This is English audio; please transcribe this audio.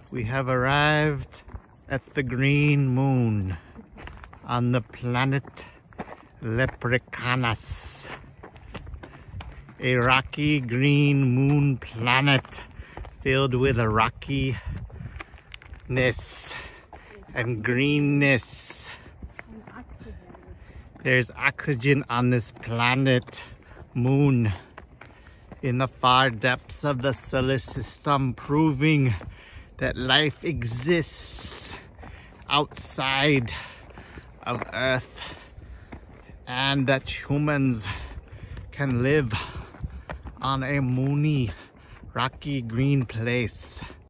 We have arrived at the green moon on the planet Leprechaunus. A rocky green moon planet filled with rockiness and greenness. There's oxygen on this planet moon in the far depths of the solar system, proving that life exists outside of Earth and that humans can live on a moony, rocky green place.